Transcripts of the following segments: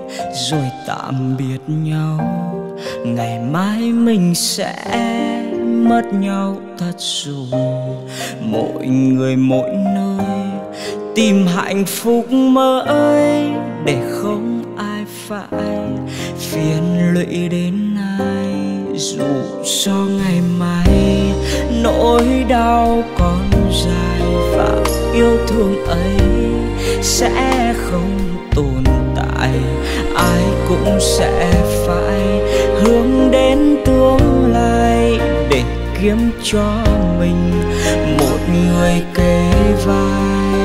rồi tạm biệt nhau. Ngày mai mình sẽ mất nhau thật rồi. Mỗi người mỗi nơi tìm hạnh phúc mới, để không ai phải phiền lụy đến ai. Dù cho ngày mai nỗi đau còn dài và yêu thương ấy sẽ không tồn tại, ai cũng sẽ phải hướng đến tương lai để kiếm cho mình một người kề vai.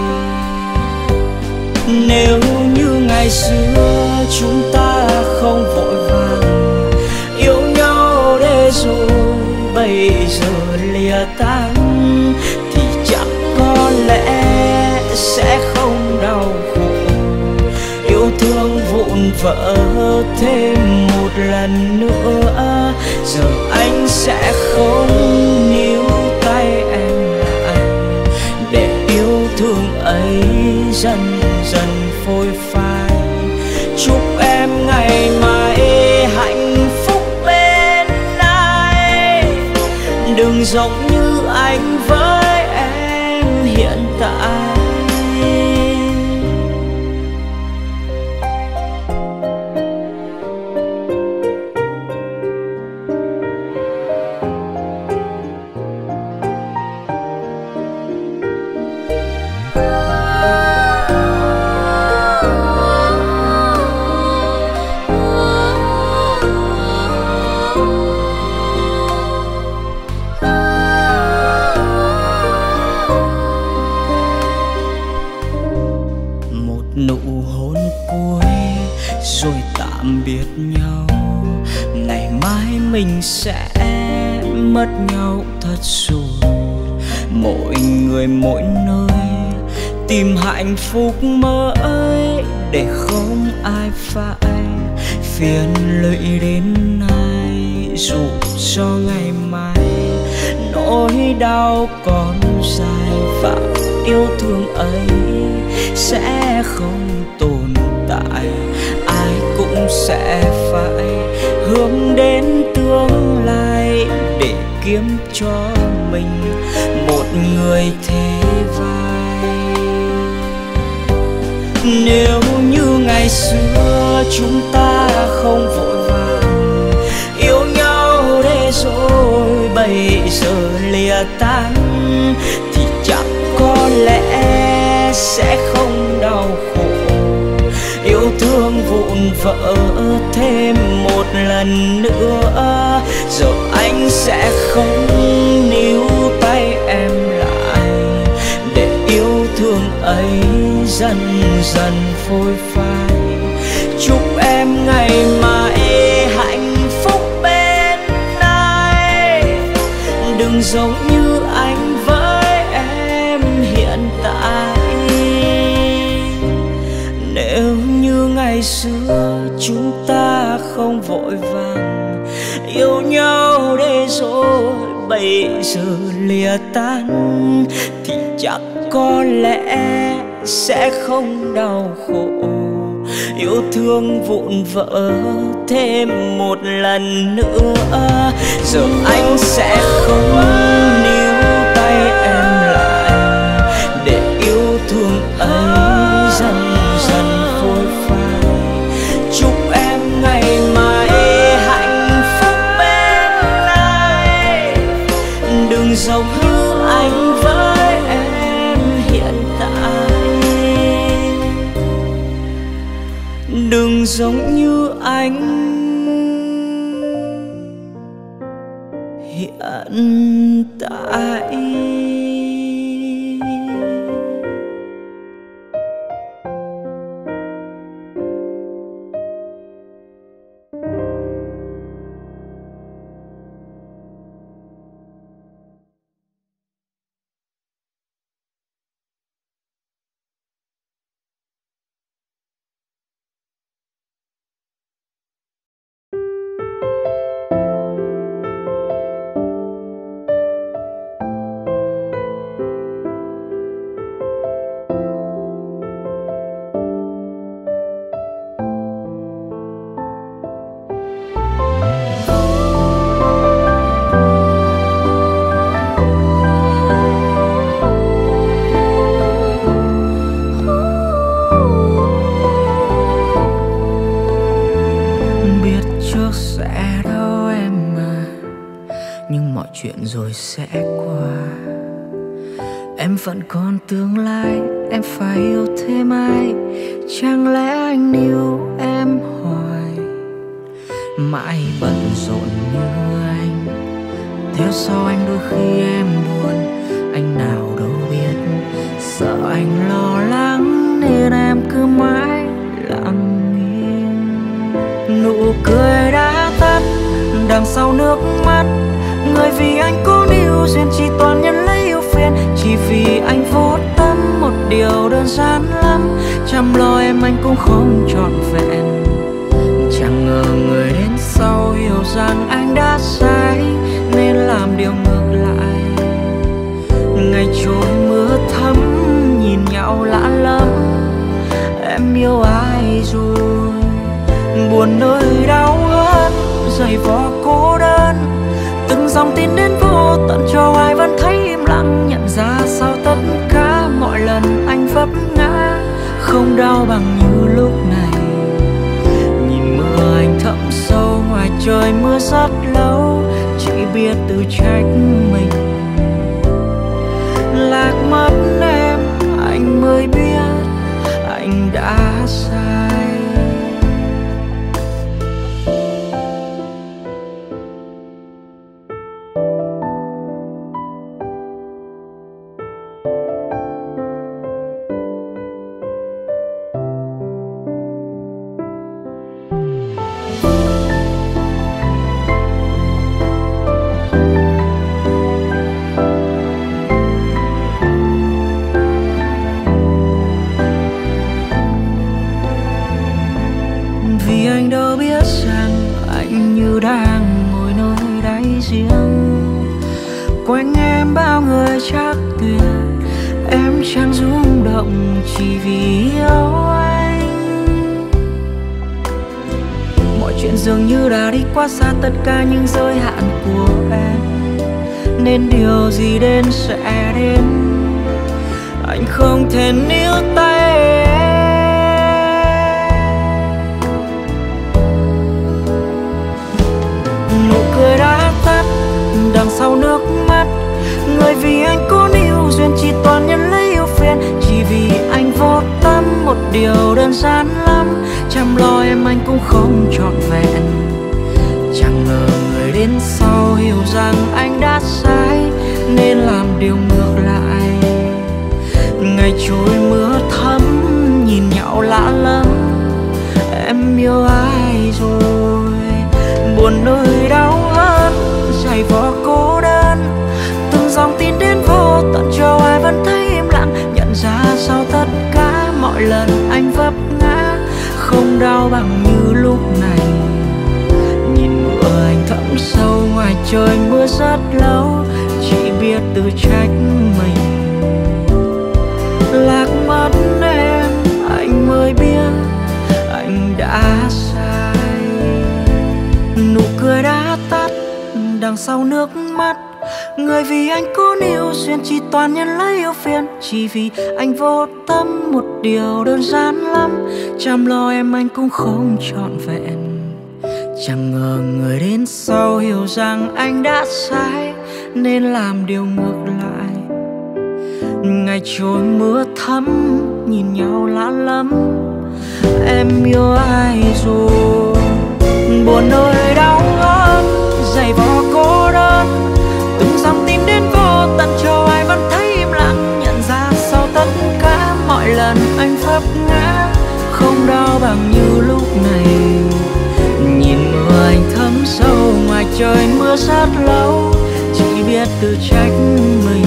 Nếu như ngày xưa chúng ta không vội vàng yêu nhau để rồi bây giờ lìa tán, thì chắc có lẽ sẽ không đau khổ. Yêu thương vụn vỡ thêm một lần nữa, giờ anh sẽ không níu tay em lại, để yêu thương ấy dần dần phôi phai. Chúc em ngày mai hạnh phúc bên ai, đừng giống như anh với em hiện tại. Nụ hôn cuối rồi tạm biệt nhau. Ngày mai mình sẽ mất nhau thật rồi. Mỗi người mỗi nơi tìm hạnh phúc mới, để không ai phải phiền lụy đến ai. Dù cho ngày mai nỗi đau còn dài và yêu thương ấy sẽ không tồn tại, ai cũng sẽ phải hướng đến tương lai để kiếm cho mình một người thế vai. Nếu như ngày xưa chúng ta không vội vàng yêu nhau để rồi bây giờ lìa tán, thì chắc có lẽ sẽ không đau khổ. Yêu thương vụn vỡ thêm một lần nữa, rồi anh sẽ không níu tay em lại, để yêu thương ấy dần dần phôi phai. Chúc em ngày mai hạnh phúc bên ai, đừng giống như anh với em hiện tại. Nếu như ngày xưa chúng ta không vội vàng yêu nhau để rồi bây giờ lìa tan, thì chắc có lẽ sẽ không đau khổ. Yêu thương vụn vỡ thêm một lần nữa, giờ anh sẽ không níu tay em lại, để yêu thương ấy dần dần phôi phai. Chúc em ngày mai hạnh phúc bên ai, đừng giống như anh với em hiện tại, đừng giống như anh hiện tại. được sẽ đâu em à, nhưng mọi chuyện rồi sẽ qua. Em vẫn còn tương lai, em phải yêu thêm ai? Chẳng lẽ anh yêu em hoài, mãi bận rộn như anh, theo sau anh đôi khi em buồn. Anh nào đâu biết sợ anh lo lắng nên em cứ mãi lặng im. Nụ cười đã tắt đằng sau nước mắt, người vì anh cố níu duyên chỉ toàn nhân lấy yêu phiền. Chỉ vì anh vô tâm một điều đơn giản lắm, chăm lo em anh cũng không trọn vẹn. Chẳng ngờ người đến sau hiểu rằng anh đã sai nên làm điều ngược lại. Ngày trôi mưa thấm nhìn nhau lạ lắm, em yêu ai rồi? Buồn nơi đau hơn giày vò cô đơn, từng dòng tin đến vô tận cho ai vẫn thấy im lặng. Nhận ra sau tất cả mọi lần anh vấp ngã không đau bằng như lúc này. Nhìn mưa anh thấm sâu ngoài trời mưa rất lâu, chỉ biết tự trách mình. Lạc mất em anh mới biết anh đã sai. Vì anh đâu biết rằng anh như đang ngồi nơi đáy giếng, quanh em bao người chắc tuyệt, em chẳng rung động chỉ vì yêu anh. Mọi chuyện dường như đã đi quá xa tất cả những giới hạn của em, nên điều gì đến sẽ đến. Anh không thể níu tay em. Nụ cười đã tắt đằng sau nước mắt, người vì anh cố níu duyên chỉ toàn nhân lấy yêu phiền. Chỉ vì anh vô tâm một điều đơn giản lắm, chăm lo em anh cũng không trọn vẹn. Chẳng ngờ người đến sau hiểu rằng anh đã sai nên làm điều ngược lại. Ngày trôi mưa thấm nhìn nhau lạ lắm, em yêu ai rồi? Buồn nơi đau hơn giày vò cô đơn, từng dòng tin đến vô tận cho ai vẫn thấy im lặng. Nhận ra sau tất cả mọi lần anh vấp ngã không đau bằng như lúc này. Nhìn mưa anh thấm sâu ngoài trời mưa rất lâu, chỉ biết tự trách mình. Lạc mất em anh mới biết anh đã sai. Nụ cười đã tắt đằng sau nước mắt, người vì anh cố níu duyên chỉ toàn nhân lấy yêu phiền. Chỉ vì anh vô tâm một điều đơn giản lắm, chăm lo em anh cũng không trọn vẹn. Chẳng ngờ người đến sau hiểu rằng anh đã sai nên làm điều ngược lại. Ngày trôi mưa thấm nhìn nhau lạ lắm, em yêu ai rồi? Buồn nơi đau hơn giày vò cô đơn, từng dòng tin đến vô tận cho ai vẫn thấy im lặng. Nhận ra sau tất cả mọi lần anh vấp ngã không đau bằng như lúc này. Nhìn mưa anh thấm sâu ngoài trời mưa rất lâu, chỉ biết tự trách mình.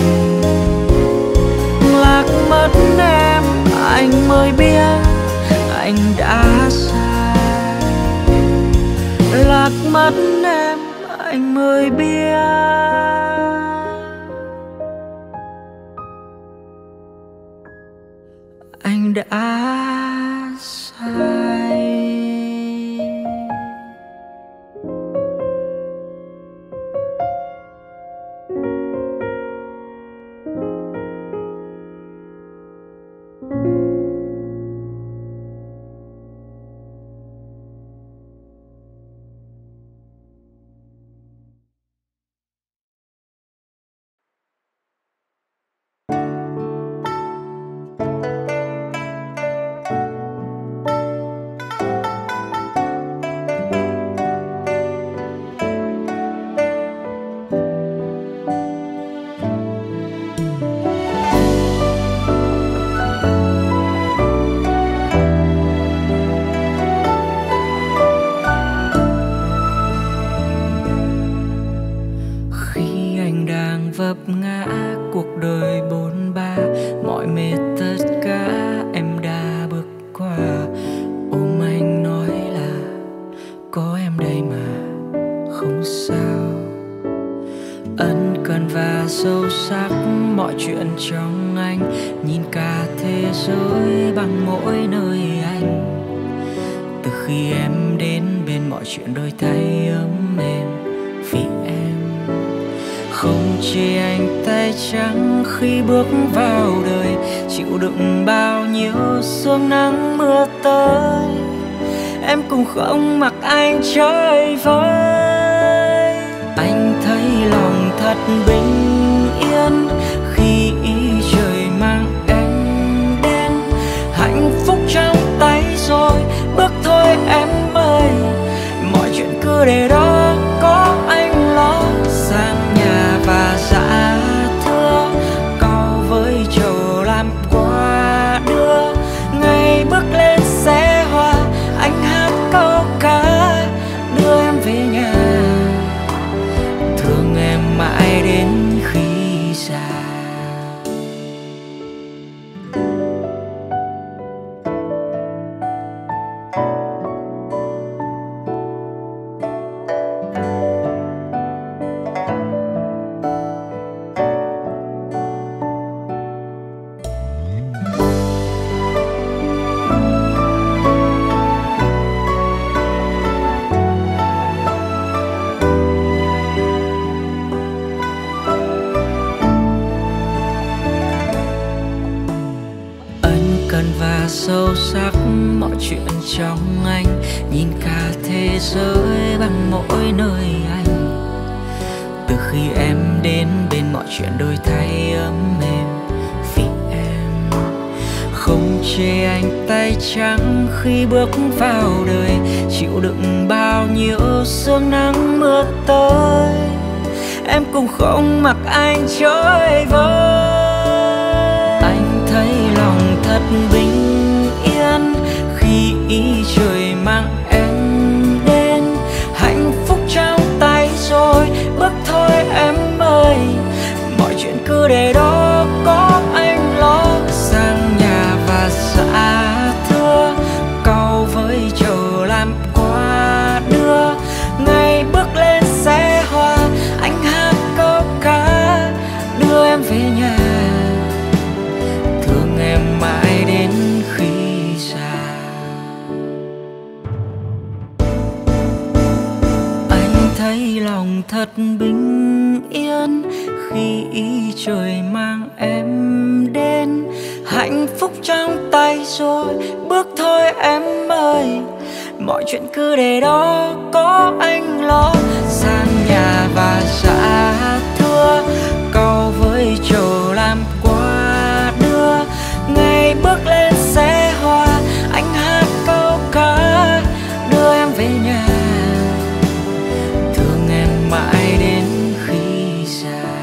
Lạc mất em anh mới biết anh đã sai. Lạc mất em anh mới biết anh đã sai. sâu sắc mọi chuyện trong anh, nhìn cả thế giới bằng mỗi nơi anh. Từ khi em đến bên mọi chuyện đổi thay ấm êm vì em. Không chê anh tay trắng khi bước vào đời, chịu đựng bao nhiêu sương nắng mưa tới. Em cũng không mặc anh chơi vơi. Anh thấy lòng thật bình yên khi ý trời mang em đến. Hạnh phúc trong tay rồi, bước thôi em ơi. Mọi chuyện cứ để đó, có anh lo. Sang nhà và dạ thưa, cầu với chầu làm quà đưa. Ngày bước lên xe hoa, anh hát câu ca đưa em về nhà. Thương em mãi đến khi già. Và sâu sắc mọi chuyện trong anh, nhìn cả thế giới bằng mỗi nơi anh. Từ khi em đến bên mọi chuyện đổi thay ấm êm vì em. Không chê anh tay trắng khi bước vào đời, chịu đựng bao nhiêu sương nắng mưa tới. Em cũng không mặc anh chơi vơi. Anh thấy lòng thật bình yên khi ý trời mang em đến. Hạnh phúc trong tay rồi, bước thôi em ơi. Mọi chuyện cứ để đó, có anh lo. Sang nhà và dạ thưa, cầu với chầu làm quà đưa. Ngày bước lên xe hoa, anh hát câu ca đưa em về nhà. Thương em mãi đến khi già. Anh thấy lòng thật bình yên khi ý trời mang em đến. Hạnh phúc trong tay rồi, bước thôi em ơi. Mọi chuyện cứ để đó, có anh lo. Sang nhà và dạ thưa, cầu với chầu làm quà đưa. Ngày bước lên xe hoa, anh hát câu ca đưa em về nhà. Thương em mãi đến khi già.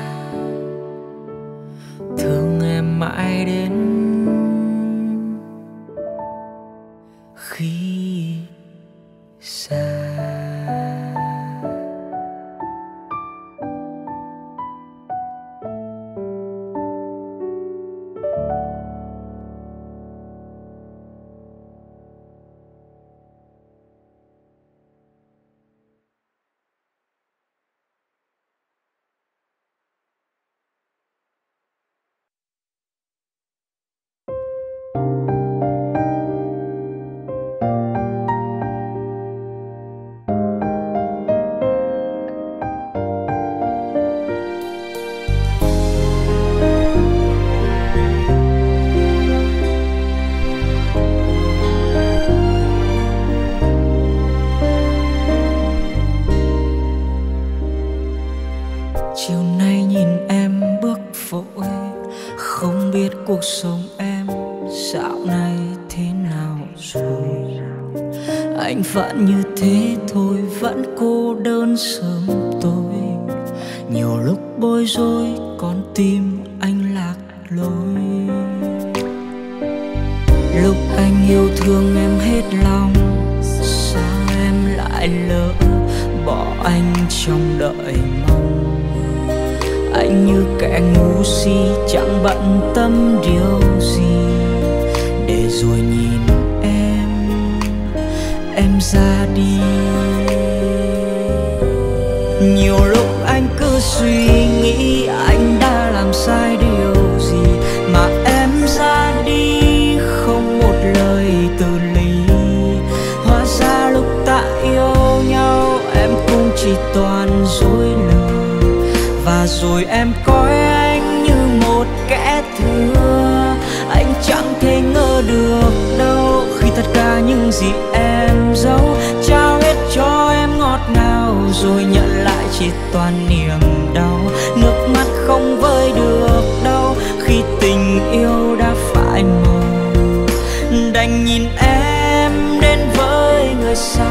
Thương em mãi đến khi già. Chiều nay nhìn em bước vội, không biết cuộc sống em dạo này thế nào rồi. Anh vẫn như thế thôi, vẫn cô đơn sớm tối. Nhiều lúc bối rối, con tim anh lạc lối. Lúc anh yêu thương em hết lòng, sao em lại lỡ bỏ anh trong đợi mong. Anh như kẻ ngu si chẳng bận tâm điều gì, để rồi nhìn em ra đi. Nhiều lúc anh cứ suy nghĩ anh chỉ toàn dối lừa. Và rồi em coi anh như một kẻ thừa. Anh chẳng thể ngờ được đâu khi tất cả những gì em giấu trao hết cho em ngọt ngào, rồi nhận lại chỉ toàn niềm đau. Nước mắt không vơi được đâu khi tình yêu đã phai màu. Đành nhìn em đến với người sau.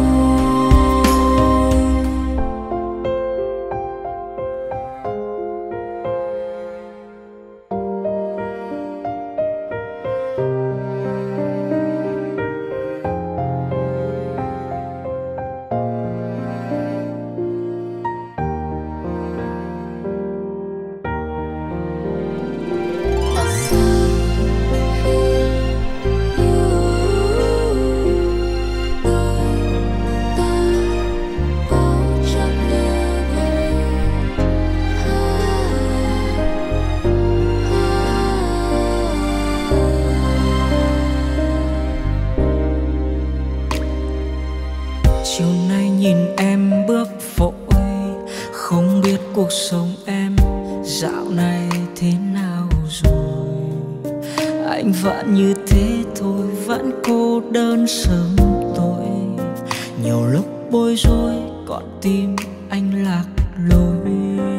Chiều nay nhìn em bước vội, không biết cuộc sống em dạo này thế nào rồi. Anh vẫn như thế thôi, vẫn cô đơn sớm tối. Nhiều lúc bối rối, con tim anh lạc lối.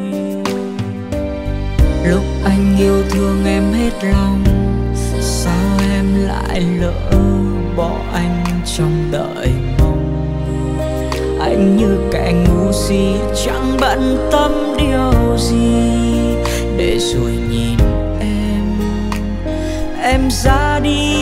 Lúc anh yêu thương em hết lòng, sao em lại lỡ bỏ anh trong đợi mong. Anh như kẻ ngu si chẳng bận tâm điều gì, để rồi nhìn em ra đi.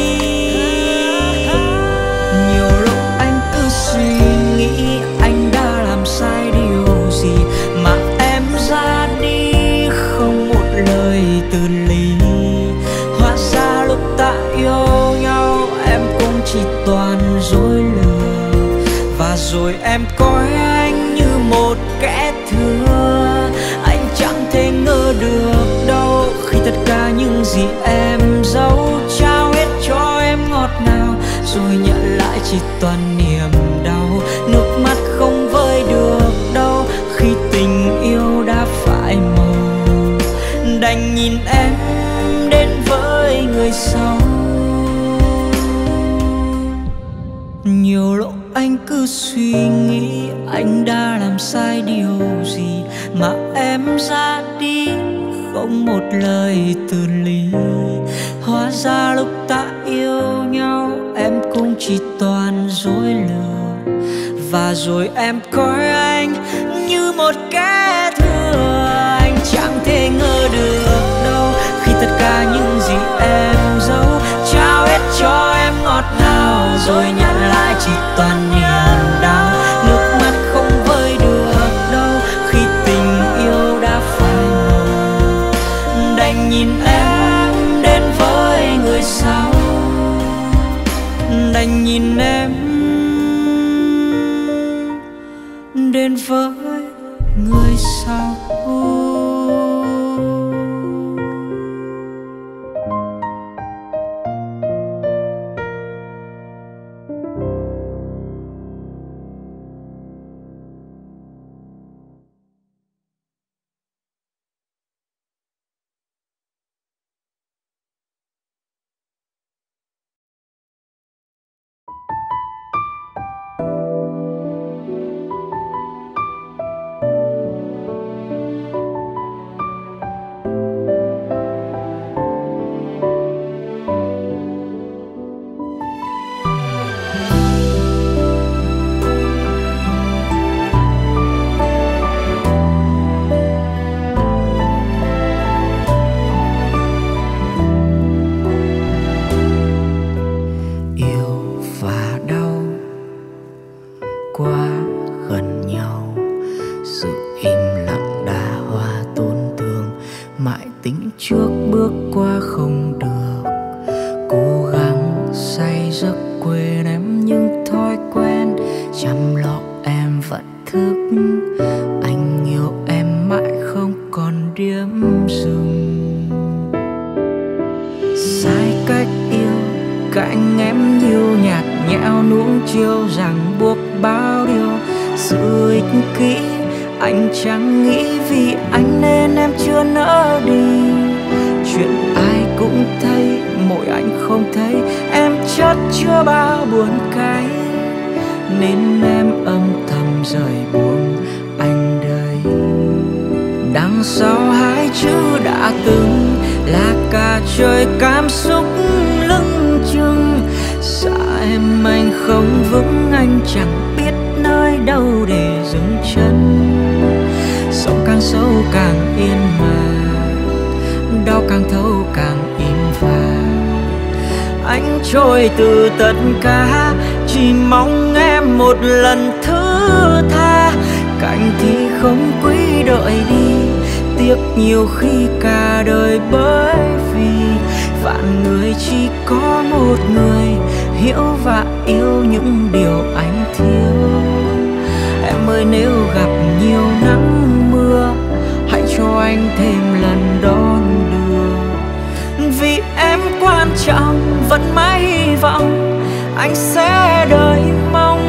Nhiều lúc anh cứ suy nghĩ anh đã làm sai điều gì mà em ra đi không một lời từ ly. Hóa ra lúc ta yêu nhau em cũng chỉ toàn dối lừa. Và rồi em coi anh như một kẻ thừa. Anh chẳng thể ngờ được đâu khi tất cả những gì em giấu trao hết cho em ngọt ngào, rồi nhận lại chỉ toàn niềm đau. Nước mắt không vơi được đâu khi tình yêu đã phai màu. Đành nhìn em đến với người sau. Nhiều lúc anh cứ suy nghĩ anh đã làm sai điều gì mà em ra đi không một lời từ ly. Hóa ra lúc ta yêu nhau em cũng chỉ toàn dối lừa. Và rồi em coi anh như một kẻ thừa. Anh chẳng thể ngờ được đâu khi tất cả những gì em giấu trao hết cho em ngọt ngào, rồi nhận lại chỉ toàn niềm đau. Nước mắt không vơi được đâu khi tình yêu đã phai màu. Đành nhìn em đến với người sau. Đành nhìn em đến với người sau. Trước bước qua không được, cố gắng say giấc quên em những thói quen chăm lo em vẫn thức. Anh yêu em mãi không còn điểm dừng. Sai cách yêu cạnh em nhiều nhạt nhẽo nuông chiều ràng buộc bao điều. sự ích kỷ. Anh chẳng nghĩ vì anh nên em chưa nỡ đi. Chuyện ai cũng thấy, mỗi anh không thấy. Em chất chứa bao buồn cay, nên em âm thầm rời buông anh đây. Đằng sau hai chữ đã từng là cả trời cảm xúc lưng chừng. Xa em anh không vững, anh chẳng biết nơi đâu để dừng chân. Sóng càng sâu càng yên mà, đau càng thấu càng im phai. Anh trôi từ tất cả, chỉ mong em một lần thứ tha. Cảnh thì không quý đợi đi, tiếc nhiều khi cả đời, bởi vì vạn người chỉ có một người hiểu và yêu những điều anh thiếu. Em ơi, nếu gặp nhiều nắng mưa, hãy cho anh thêm lần đón đưa. Vì em quan trọng, vẫn mãi hy vọng anh sẽ đợi mong.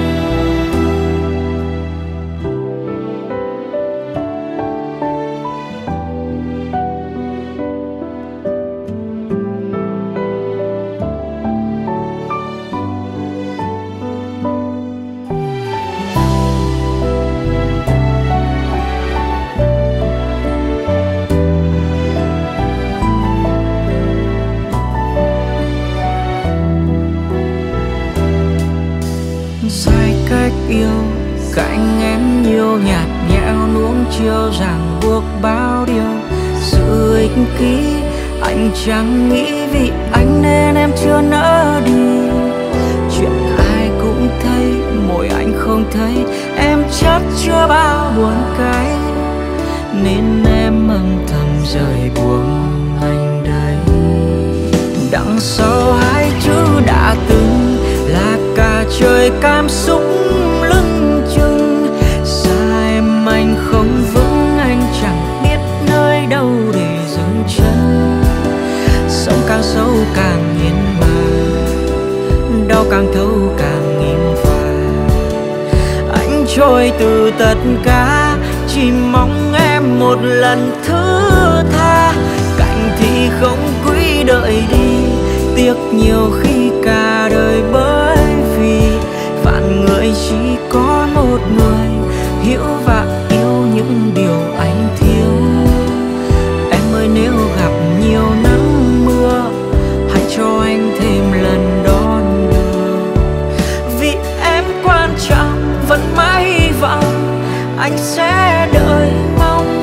Sai cách yêu, cạnh em nhiều nhạt nhẽo nuông chiều ràng buộc bao điều. Sự ích kỷ anh chẳng nghĩ vì anh nên em chưa nỡ đi. Chuyện ai cũng thấy, mỗi anh không thấy. Em chất chứa bao buồn cay, nên em âm thầm rời buông anh đây. Đằng sau hai chữ đã từng là cả trời cảm xúc lưng chừng. Xa em anh không vững, anh chẳng biết nơi đâu để dừng chân. Sóng càng sâu càng nghiền mà, đau càng thấu càng im phai. Anh trôi từ tất cả, chỉ mong em một lần thứ tha. Cảnh thì không quý đợi đi, tiếc nhiều khi cả đời, bởi vì vạn người chỉ có một người hiểu và yêu những điều anh thiếu. Em ơi, nếu gặp nhiều nắng mưa, hãy cho anh thêm lần đón đưa. Vì em quan trọng, vẫn mãi hy vọng anh sẽ đợi mong.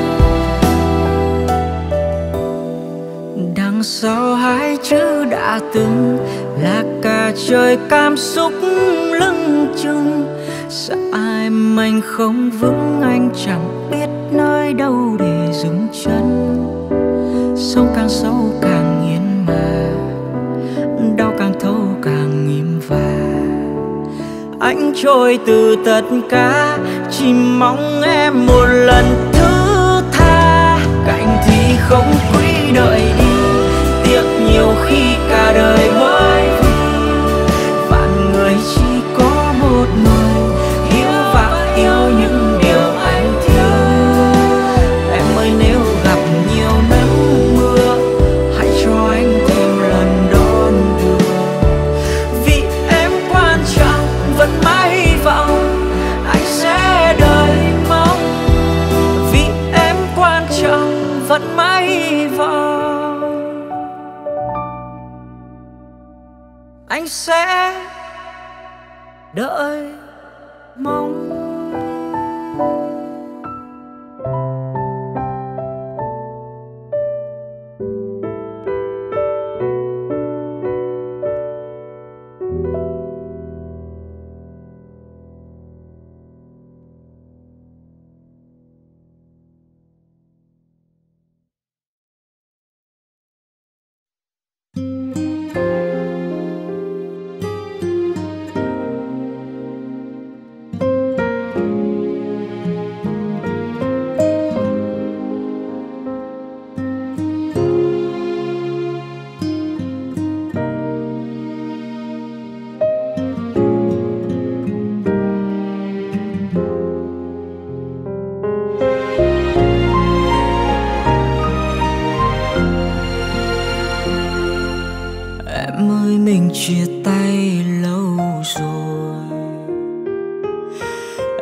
Đằng sau hai chữ đã từng là cả trời cảm xúc lưng chừng. Xa em anh không vững, anh chẳng biết nơi đâu để dừng chân. Sông càng sâu càng nghiền mà, đau càng thấu càng im và. Anh trôi từ tất cả, chỉ mong em một lần thứ tha. Cảnh thì không quý đợi đi, tiếc nhiều khi cả đời, bởi vì vạn người chỉ có một người hiểu và yêu những điều anh thiếu. Em ơi, nếu gặp nhiều nắng mưa, hãy cho anh thêm lần đón đưa. Vì em quan trọng, vẫn mãi hy vọng anh sẽ đợi mong. Vì em quan trọng, vẫn mãi hy vọng anh sẽ đợi mong.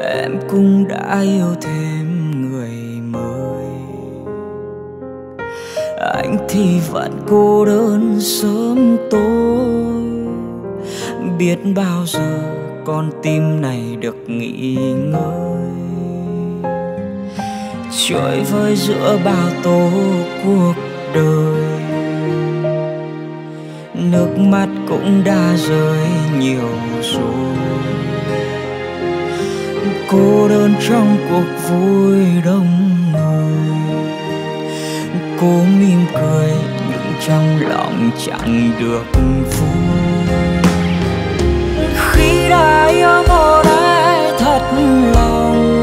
em cũng đã yêu thêm người mới. Anh thì vẫn cô đơn sớm tối, biết bao giờ con tim này được nghỉ ngơi. Trôi vơi giữa bao tố cuộc đời, nước mắt cũng đã rơi nhiều rồi. Cô đơn trong cuộc vui đông người, cố mỉm cười nhưng trong lòng chẳng được vui. Khi đã yêu một ai thật lòng,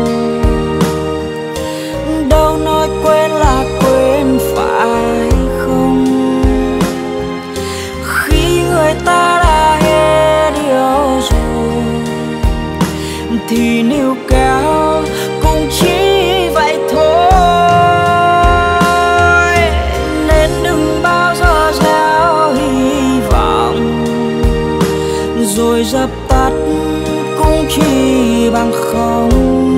đâu nói quên là quên phải không? Khi người ta đã hết yêu rồi thì níu kéo cũng chỉ vậy thôi. Nên đừng bao giờ gieo hy vọng rồi dập tắt cũng chỉ bằng không.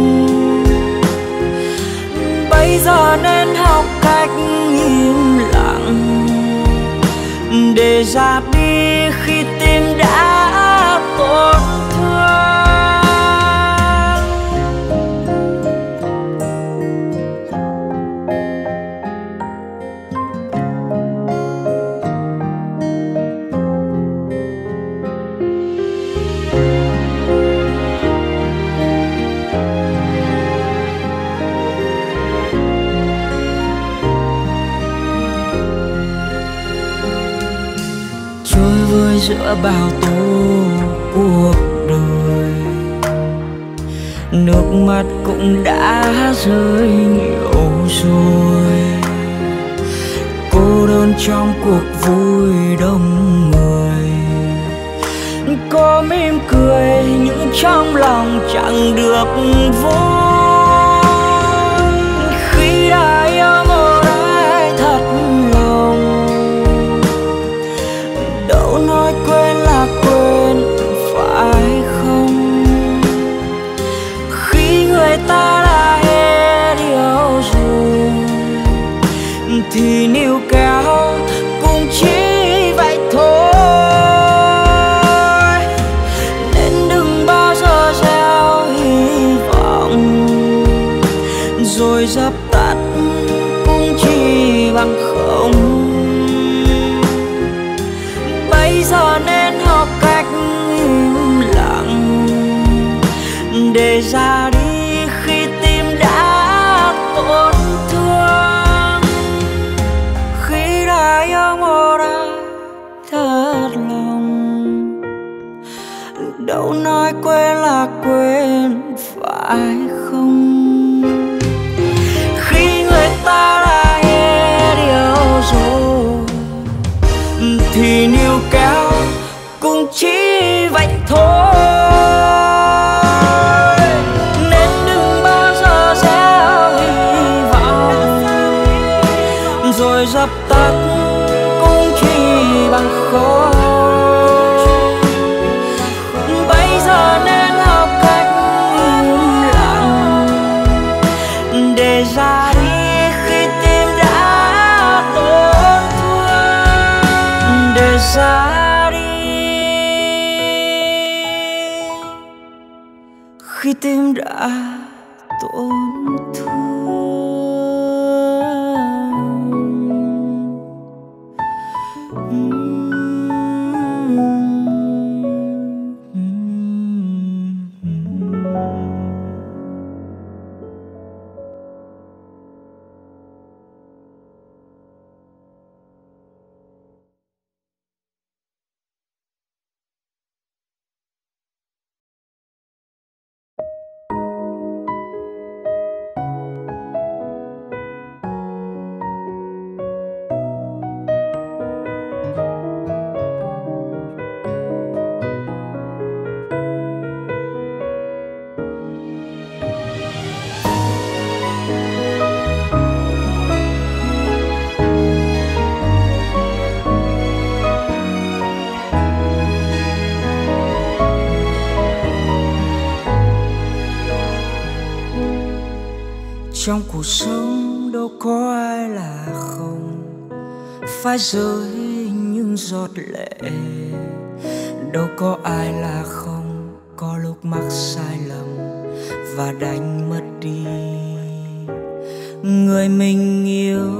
Bây giờ nên học cách im lặng để ra đi khi tim đã tổn thương. Trôi vơi giữa bao tố cuộc đời, nước mắt cũng đã rơi nhiều rồi. Cô đơn trong cuộc vui đông người, cô mỉm cười nhưng trong lòng chẳng được vui. Khi đã yêu một ai thật lòng, đâu nói quên là quên phải không? Khi người ta đã hết yêu rồi thì níu kéo cũng chỉ vậy thôi. Nên đừng bao giờ gieo hy vọng rồi dập tắt cũng chỉ bằng không. Bây giờ nên học cách im lặng để ra đi khi tim đã tổn thương. Khi đã yêu một ai thật lòng, đâu nói quên là quên phải không? Khi người ta đã hết yêu rồi thì níu kéo cũng chỉ vậy thôi. Nên đừng bao giờ gieo hy vọng rồi dập tắt cũng chỉ bằng không. Bây giờ nên học cách im lặng để ra đi khi tim đã tổn thương. Để ra đi khi tim đã tổn thương. Trong cuộc sống đâu có ai là không phải rơi những giọt lệ, đâu có ai là không có lúc mắc sai lầm và đánh mất đi người mình yêu.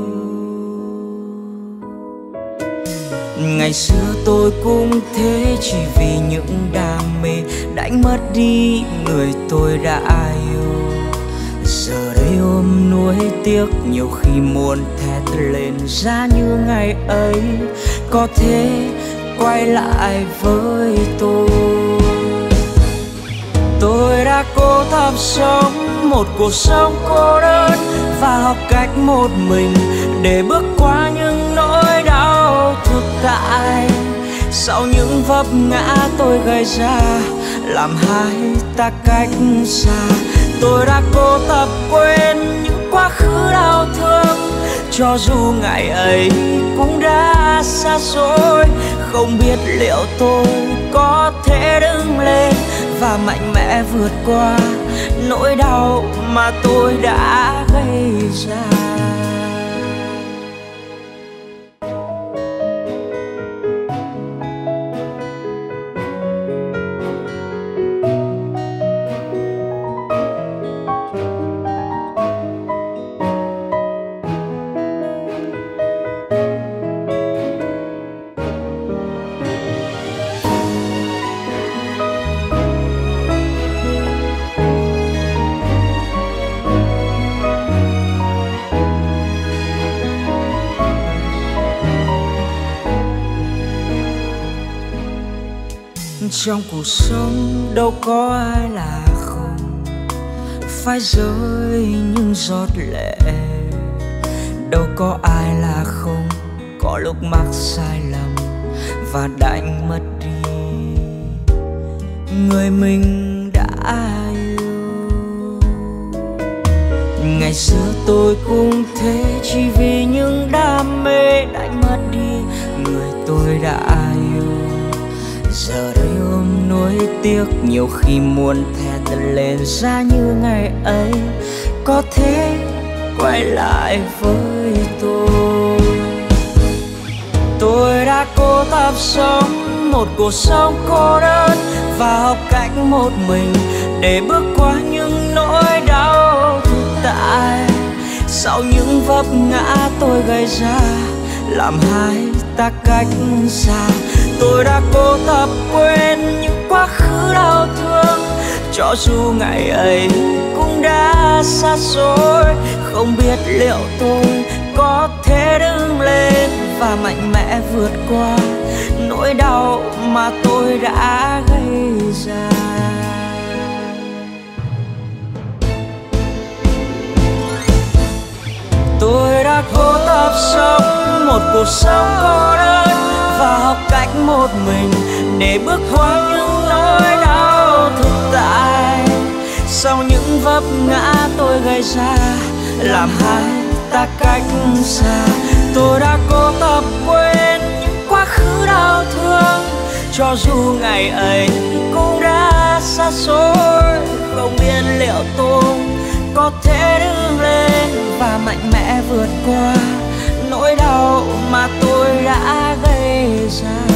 Ngày xưa tôi cũng thế, chỉ vì những đam mê đánh mất đi người tôi đã yêu. Giờ đây ôm nuối tiếc, nhiều khi muốn thét lên giá như ngày ấy có thể quay lại với tôi. Tôi đã cố tập sống một cuộc sống cô đơn và học cách một mình để bước qua những nỗi đau thực tại. Sau những vấp ngã tôi gây ra làm hai ta cách xa. Tôi đã cố tập quên những quá khứ đau thương, cho dù ngày ấy cũng đã xa xôi. Không biết liệu tôi có thể đứng lên và mạnh mẽ vượt qua nỗi đau mà tôi đã gây ra. Trong cuộc sống đâu có ai là không phải rơi những giọt lệ, đâu có ai là không có lúc mắc sai lầm và đánh mất đi người mình đã yêu. Ngày xưa tôi cũng thế, chỉ vì những đam mê đánh mất đi người tôi đã yêu. Giờ đây ôm nuối tiếc, nhiều khi muốn thét lên giá như ngày ấy có thể quay lại với tôi. Tôi đã cố tập sống một cuộc sống cô đơn và học cách một mình để bước qua những nỗi đau thực tại. Sau những vấp ngã tôi gây ra làm hai ta cách xa. Tôi đã cố tập quên những quá khứ đau thương, cho dù ngày ấy cũng đã xa xôi. Không biết liệu tôi có thể đứng lên và mạnh mẽ vượt qua nỗi đau mà tôi đã gây ra. Tôi đã cố tập sống một cuộc sống cô đơn và học cách một mình để bước qua những nỗi đau thực tại. Sau những vấp ngã tôi gây ra làm hai ta cách xa. Tôi đã cố tập quên những quá khứ đau thương, cho dù ngày ấy cũng đã xa xôi. Không biết liệu tôi có thể đứng lên và mạnh mẽ vượt qua nỗi đau mà tôi đã gây ra.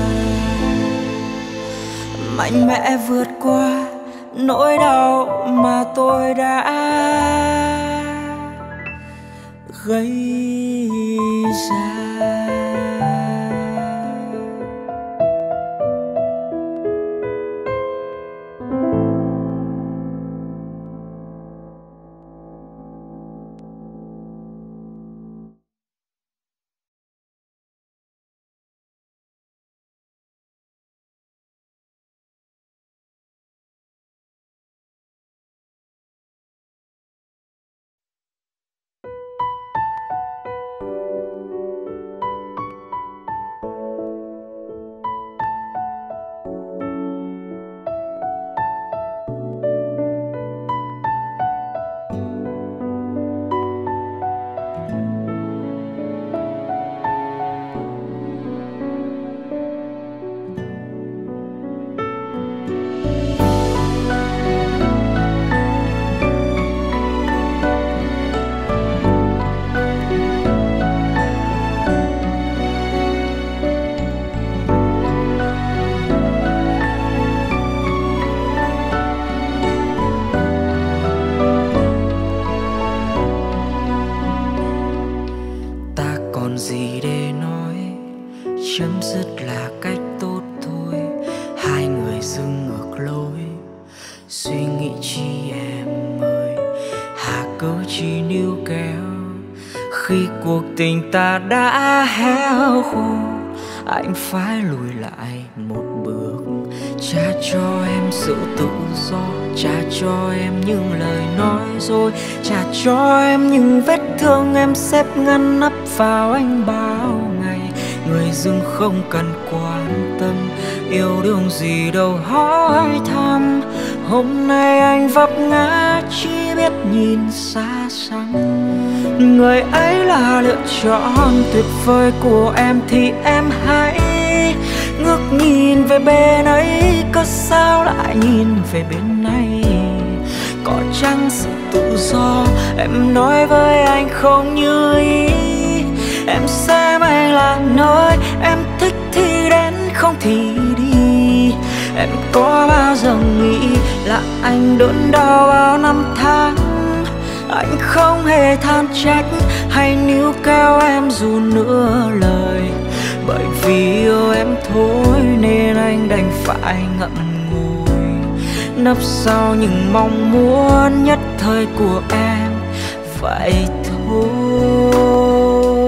Mạnh mẽ vượt qua nỗi đau mà tôi đã gây ra. suy nghĩ chi em ơi, hà cớ chi níu kéo khi cuộc tình ta đã héo khô. Anh phải lùi lại một bước, trả cho em sự tự do, trả cho em những lời nói dối, trả cho em những vết thương em xếp ngăn nắp vào anh bao ngày. Người dưng không cần quan tâm, yêu đương gì đâu hỏi thăm. Hôm nay anh vấp ngã chỉ biết nhìn xa xăm. Người ấy là lựa chọn tuyệt vời của em thì em hãy ngước nhìn về bên ấy, có sao lại nhìn về bên này. Có chăng sự tự do em nói với anh không như ý. Em xem anh là nơi em thích thì đến, không thì đi. Em có bao giờ nghĩ là anh đớn đau bao năm tháng. Anh không hề than trách hay níu kéo em dù nửa lời. Bởi vì yêu em thôi nên anh đành phải ngậm ngùi, nấp sau những mong muốn nhất thời của em vậy thôi.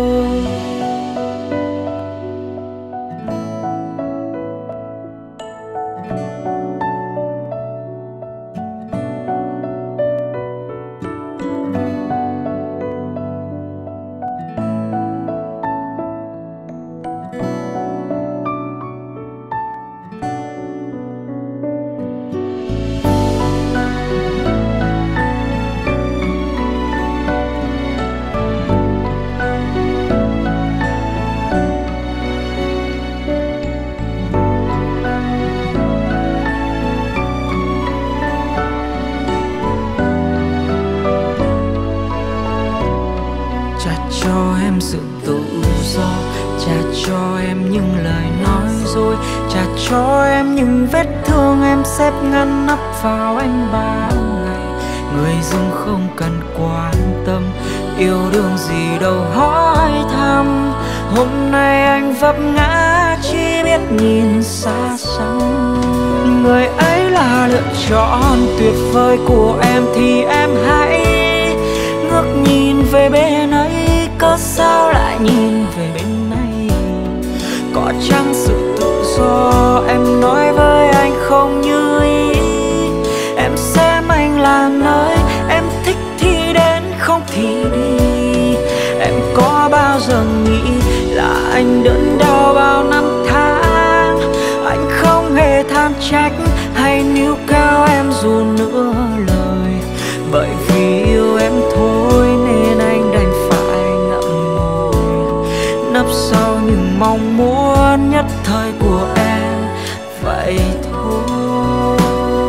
Cho em sự tự do, trả cho em những lời nói dối, trả cho em những vết thương em xếp ngăn nắp vào anh bao ngày. Người dưng không cần quan tâm, yêu đương gì đâu hỏi thăm. Hôm nay anh vấp ngã chỉ biết nhìn xa xăm. Người ấy là lựa chọn tuyệt vời của em thì em hãy ngước nhìn về bên ấy, có sao lại nhìn về bên này. Có chăng sự tự do em nói với anh không như ý. Em xem anh là nơi em thích thì đến, không thì đi. Em có bao giờ nghĩ là anh đớn đau bao năm tháng. Anh không hề than trách hay níu kéo em dù nửa lời. Bởi vì yêu em thôi nên anh đành phải ngậm ngùi, nấp sau những mong muốn nhất thời của em vậy thôi.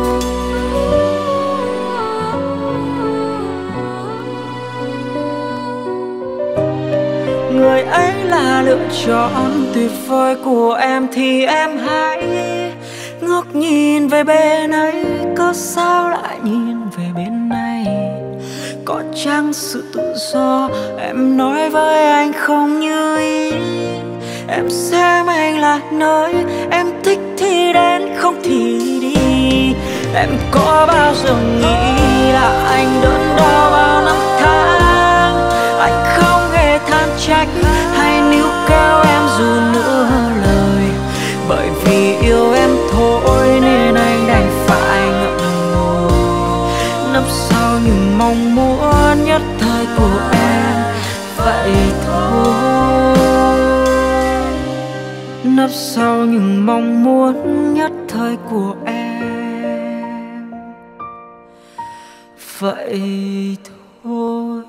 Người ấy là lựa chọn tuyệt vời của em thì em hãy ngước nhìn về bên ấy, có sao lại nhìn về bên này. Có chăng sự tự do em nói với anh không như ý. Em xem anh là nơi em thích thì đến, không thì đi. Em có bao giờ nghĩ là anh đớn đau bao năm tháng. Anh không hề than trách hay níu kéo em dù nửa lời. Bởi vì yêu em thôi nên anh đành phải ngậm ngùi, nấp sau những mong muốn nhất thời của em vậy thôi. Nấp sau những mong muốn nhất thời của em vậy thôi.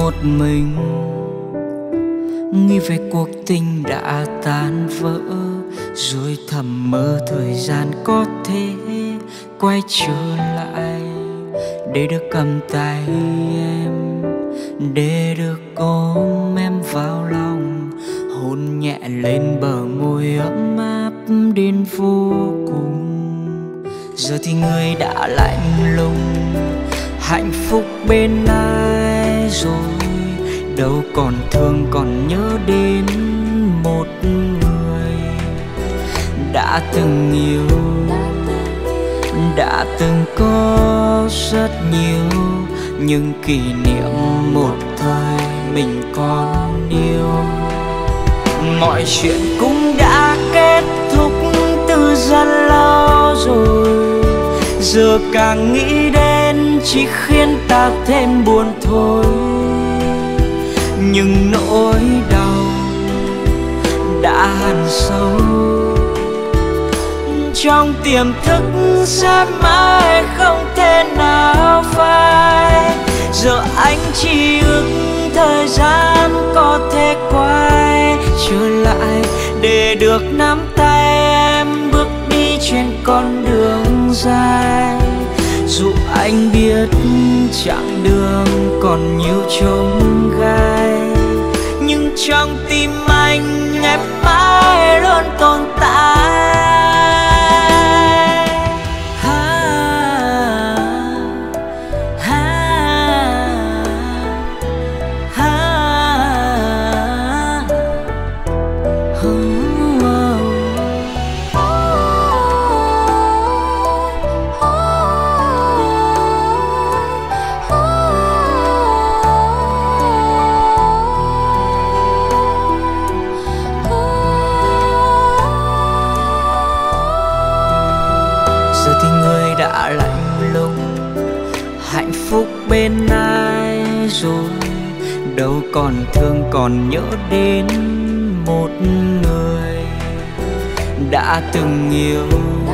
một mình, nghĩ về cuộc tình đã tan vỡ, rồi thầm mơ thời gian có thể quay trở lại, để được cầm tay em, để được ôm em vào lòng, hôn nhẹ lên bờ môi ấm áp đến vô cùng. Giờ thì người đã lạnh lùng, hạnh phúc bên ai rồi, đâu còn thương còn nhớ đến một người đã từng yêu, đã từng có rất nhiều những kỷ niệm một thời mình còn yêu. Mọi chuyện cũng đã kết thúc từ rất lâu rồi, giờ càng nghĩ đến chỉ khiến ta thêm buồn thôi. Nhưng nỗi đau đã hằn sâu trong tiềm thức, sẽ mãi không thể nào phai. Giờ anh chỉ ước thời gian có thể quay trở lại, để được nắm tay em bước đi trên con đường dài. Dù anh biết chặng đường còn nhiều chông gai, nhưng trong tim anh em mãi luôn tồn tại. Bên ai rồi, đâu còn thương còn nhớ đến một người đã từng yêu,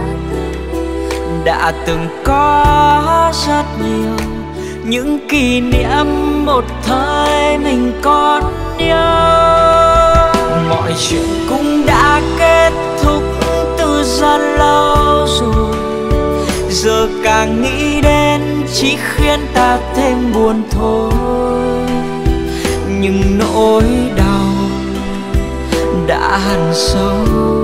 đã từng có rất nhiều những kỷ niệm một thời mình còn nhớ. Mọi chuyện cũng đã kết thúc từ rất lâu rồi, giờ càng nghĩ đến chỉ khiến ta thêm buồn thôi. Nhưng nỗi đau đã hằn sâu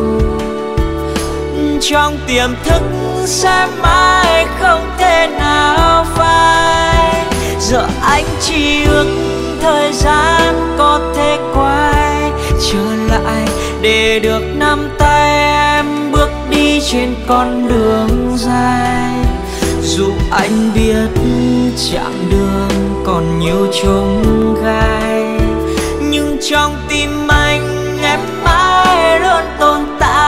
trong tiềm thức, sẽ mãi không thể nào phai. Giờ anh chỉ ước thời gian có thể quay trở lại, để được nắm tay em bước đi trên con đường dài. Dù anh biết chặng đường còn nhiều chông gai, nhưng trong tim anh em mãi luôn tồn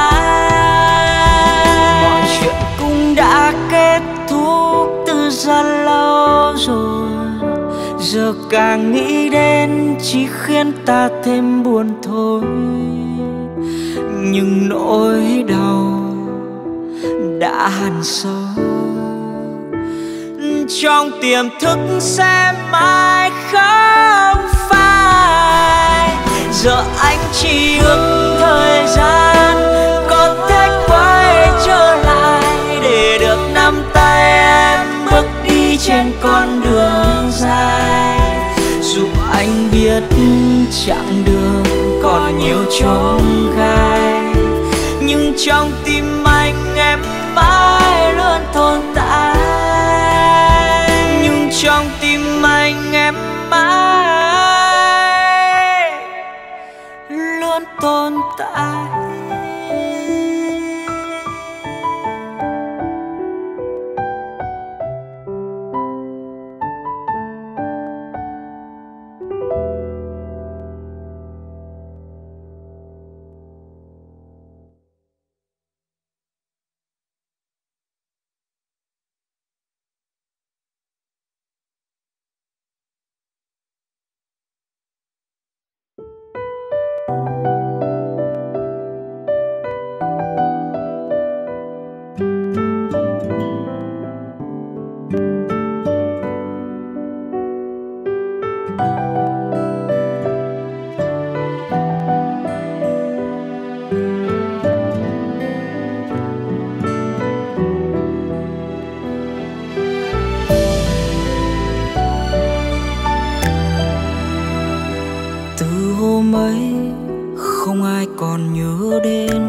tại. Mọi chuyện cũng đã kết thúc từ rất lâu rồi, giờ càng nghĩ đến chỉ khiến ta thêm buồn thôi. Nhưng nỗi đau đã hằn sâu trong tiềm thức, sẽ mãi không phai. Giờ anh chỉ ước thời gian có thể quay trở lại, để được nắm tay em bước đi trên con đường dài. Dù anh biết chặng đường còn nhiều chông gai, nhưng trong tim anh em mãi luôn tồn tại. Trong tim anh em mãi luôn tồn tại. hôm ấy không ai còn nhớ đến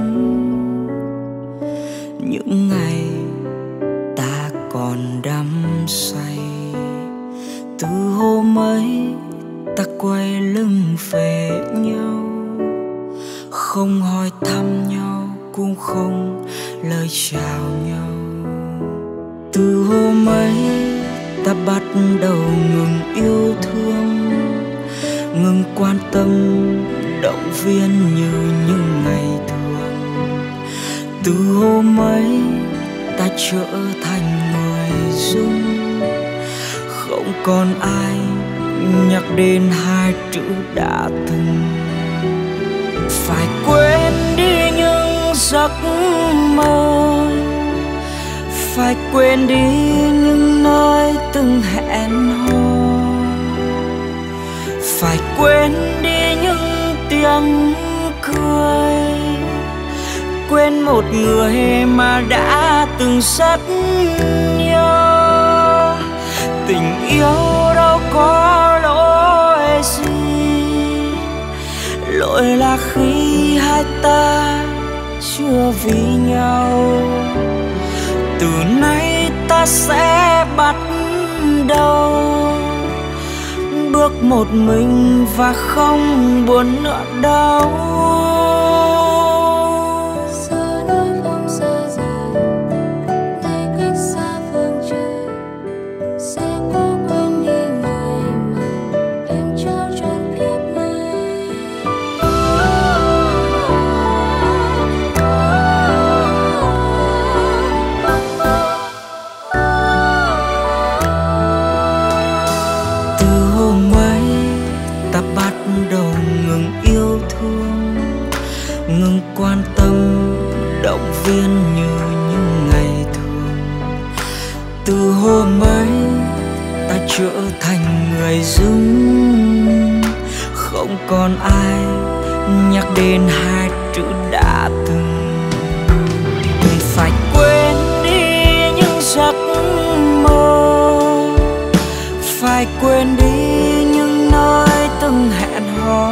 những ngày ta còn đắm say. Từ hôm ấy ta quay lưng về nhau, không hỏi thăm nhau cũng không lời chào nhau. Từ hôm ấy ta bắt đầu ngừng yêu thương, ngừng quan tâm động viên như những ngày thường. Từ hôm ấy ta trở thành người dung, không còn ai nhắc đến hai chữ đã từng. Phải quên đi những giấc mơ, phải quên đi những nơi từng hẹn hò, phải quên đi những tiếng cười, quên một người mà đã từng rất yêu. Tình yêu đâu có lỗi gì, lỗi là khi hai ta chưa vì nhau. Từ nay ta sẽ bắt đầu bước một mình và không buồn nữa đâu. Giờ nỗi không xa rời, ngày cách xa phương trời, sẽ cố quên đi người mà em trao trọn kiếp này. Từ hôm ấy ta bắt đầu ngừng yêu thương, ngừng quan tâm động viên như những ngày thường. Từ hôm ấy ta trở thành người dưng, không còn ai nhắc đến hai chữ đã từng. Mình phải quên đi những giấc mơ, phải quên đi những nơi từng hẹn hò,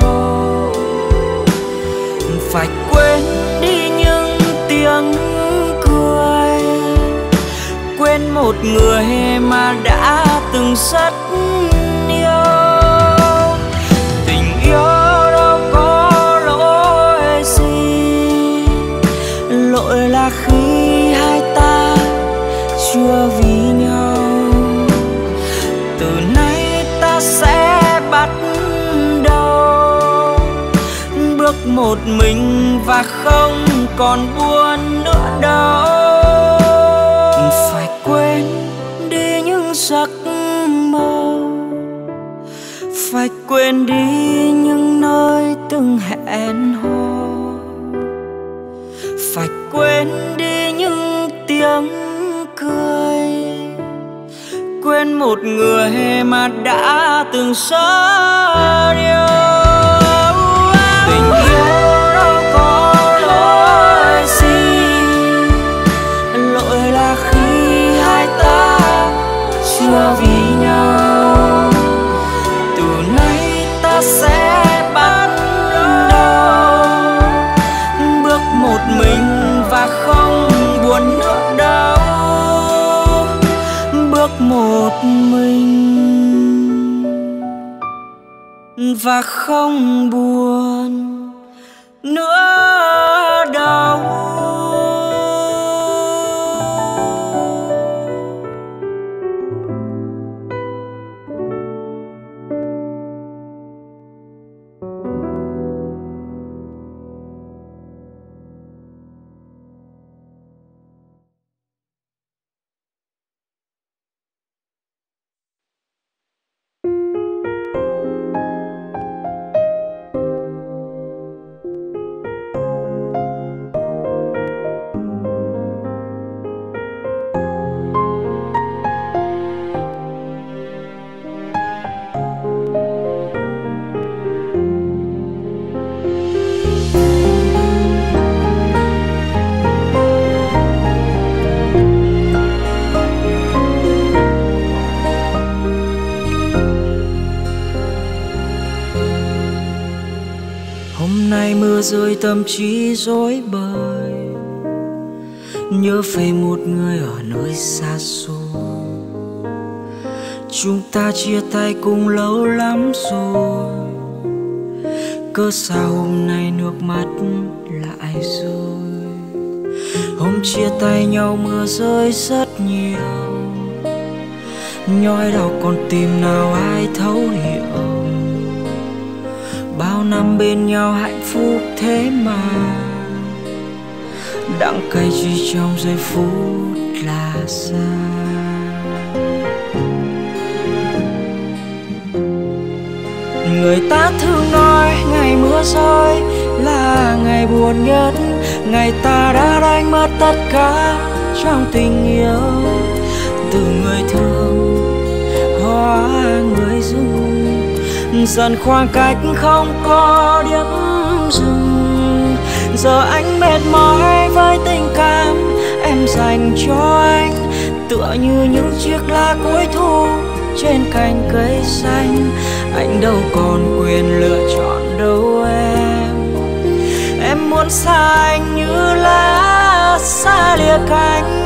phải quên đi những tiếng cười, quên một người mà đã từng rất yêu. Tình yêu đâu có lỗi gì, lỗi là khi hai ta chưa vì nhau. Từ nay ta sẽ bắt đầu bước một mình và không còn buồn nữa đâu. Phải quên đi những giấc mơ, phải quên đi những nơi từng hẹn hò, phải quên đi những tiếng cười, quên một người mà đã từng rất yêu. Tình yêu đâu có lỗi gì, lỗi là khi hai ta chưa vì nhau. Từ nay ta sẽ bắt đầu bước một mình và không buồn nữa đâu. Bước một mình và không buồn nữa đâu. rơi tâm trí rối bời, nhớ về một người ở nơi xa xôi. Chúng ta chia tay cũng lâu lắm rồi, cớ sao hôm nay nước mắt lại rơi. Hôm chia tay nhau mưa rơi rất nhiều, nhói đau con tim nào ai thấu hiểu. Bao năm bên nhau hạnh phúc thế mà, đắng cay chỉ trong giây phút là xa. Người ta thường nói ngày mưa rơi là ngày buồn nhất, ngày ta đã đánh mất tất cả trong tình yêu. Từ người thương hóa người dưng, dần khoảng cách không có điểm dừng. Giờ anh mệt mỏi với tình cảm em dành cho anh, tựa như những chiếc lá cuối thu trên cành cây xanh. Anh đâu còn quyền lựa chọn đâu em muốn xa anh như lá xa lìa cánh.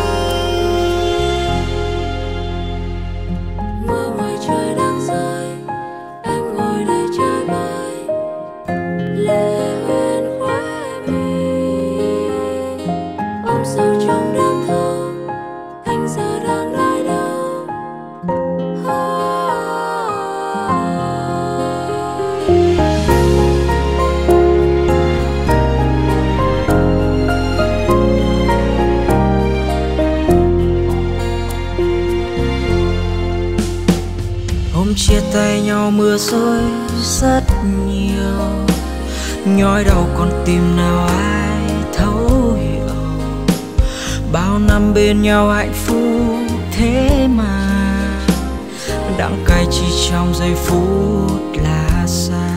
Mưa ngoài trời đang rơi, em ngồi đây chơi vơi, lệ hoen khóe mi, ôm sâu trong đêm thơ, anh giờ đang nơi đâu. Hôm chia tay nhau mưa rơi rất nhiều, nhói đau con tim nào ai thấu hiểu. Bao năm bên nhau hạnh phúc thế mà, đắng cay chỉ trong giây phút là xa.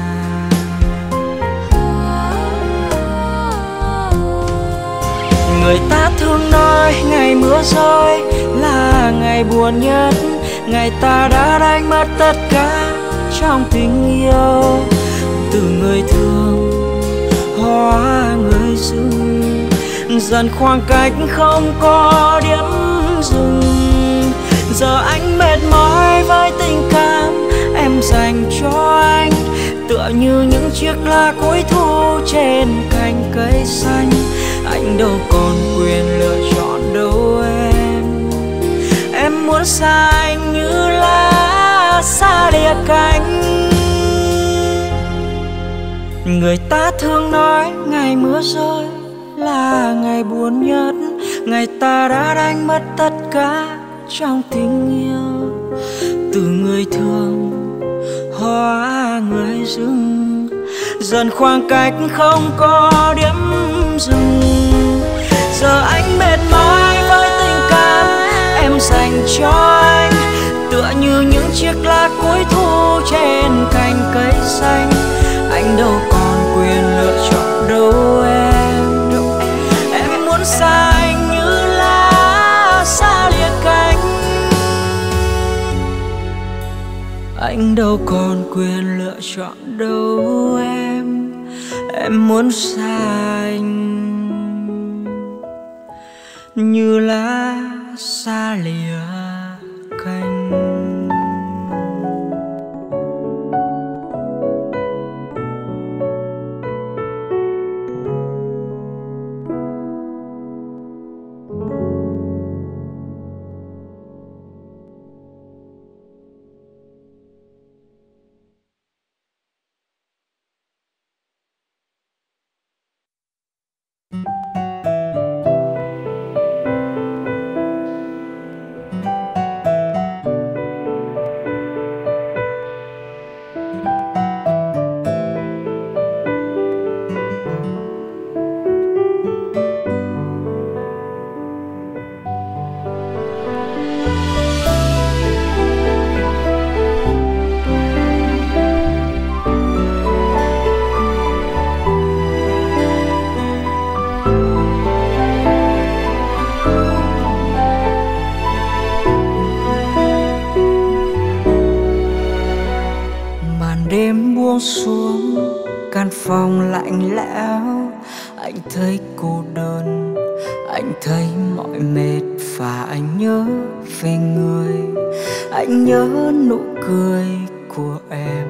Người ta thường nói ngày mưa rơi là ngày buồn nhất, ngày ta đã đánh mất tất cả trong tình yêu. Từ người thương hóa người dưng, dần khoảng cách không có điểm dừng. Giờ anh mệt mỏi với tình cảm em dành cho anh, tựa như những chiếc lá cuối thu trên cành cây xanh. Anh đâu còn quyền lựa chọn đâu em muốn xa anh như lá xa lìa cánh. Người ta thường nói ngày mưa rơi là ngày buồn nhất, ngày ta đã đánh mất tất cả trong tình yêu. Từ người thương hóa người dưng, dần khoảng cách không có điểm dừng. Giờ anh mệt mỏi với tình cảm em dành cho anh, tựa như những chiếc lá cuối thu trên cành cây xanh. Anh đâu còn quyền lựa chọn đâu em muốn xa anh như lá xa lìa cánh. Anh đâu còn quyền lựa chọn đâu em muốn xa anh như lá xa lìa cánh. căn phòng lạnh lẽo. Anh thấy cô đơn, anh thấy mỏi mệt và anh nhớ về người. Anh nhớ nụ cười của em.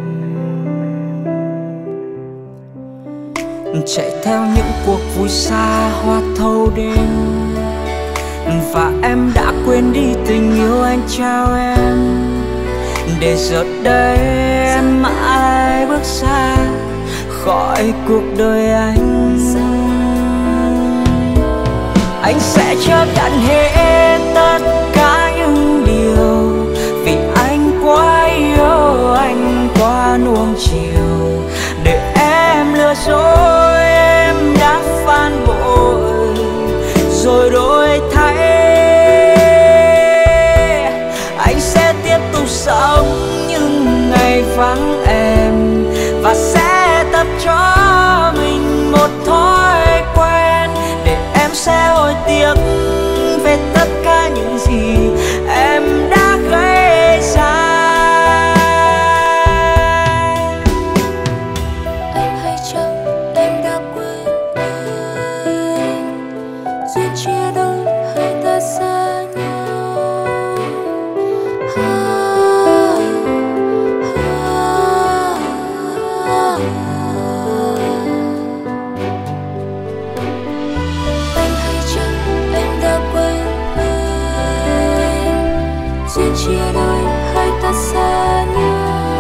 Chạy theo những cuộc vui xa hoa thâu đêm, và em đã quên đi tình yêu anh trao em. Để giờ đây em mãi bước xa khỏi cuộc đời anh. Anh sẽ chấp nhận hết tất cả những điều, vì anh quá yêu, anh quá nuông chiều. Để em lừa dối, em đã phản bội rồi đổi thay. Anh sẽ tiếp tục sống những ngày vắng em, và sẽ tập cho mình một thói quen để em sẽ hối tiếc về tất cả những gì em đã gây ra. Anh hay chăng em đã quên anh, duyên chia đôi hai ta xa nhau. Anh hay chăng em đã quên anh, duyên chia đôi hai ta xa nhau.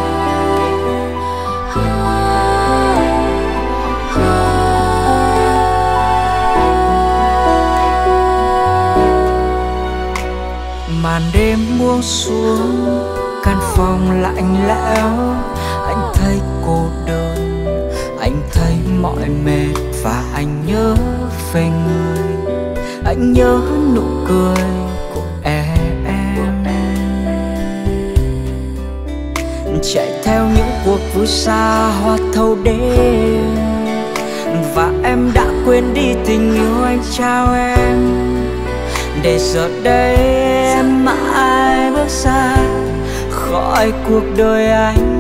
Màn đêm buông xuống, căn phòng lạnh lẽo. Anh thấy cô đơn, anh thấy mỏi mệt và anh nhớ về người. Anh nhớ nụ cười của em. Chạy theo những cuộc vui xa hoa thâu đêm, và em đã quên đi tình yêu anh trao em. Để giờ đây em mãi bước xa khỏi cuộc đời anh.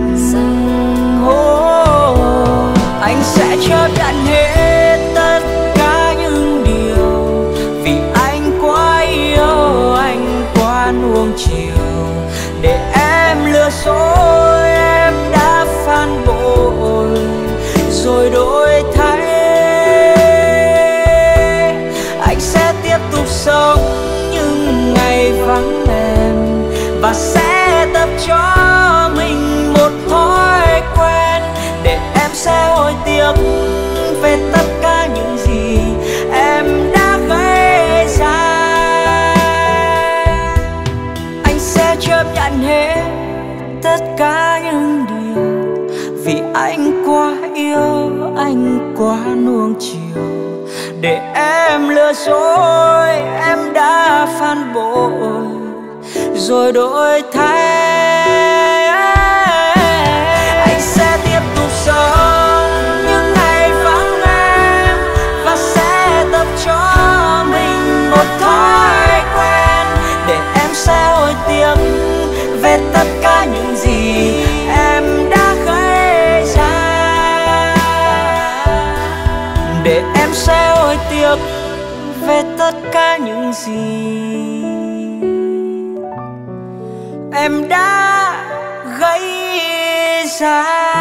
Anh sẽ chấp nhận hết tất cả những điều, vì anh quá yêu, anh quá nuông chiều. Để em lừa dối, em đã phản bội rồi đổi thay. Anh sẽ tiếp tục sống những ngày vắng em, và sẽ tập cho mình một thói quen để em sẽ hối tiếc về tất cả những gì em đã gây ra. Anh sẽ chấp nhận hết tất cả những điều, vì anh quá yêu, anh quá nuông chiều. Để em lừa dối, em đã phản bội rồi đổi thay. Anh sẽ tiếp tục sống những ngày vắng em, và sẽ tập cho mình một thói quen để em sẽ hối tiếc về tất cả những gì em đã gây ra. Để em sẽ hối tiếc về tất cả những gì em đã gây ra.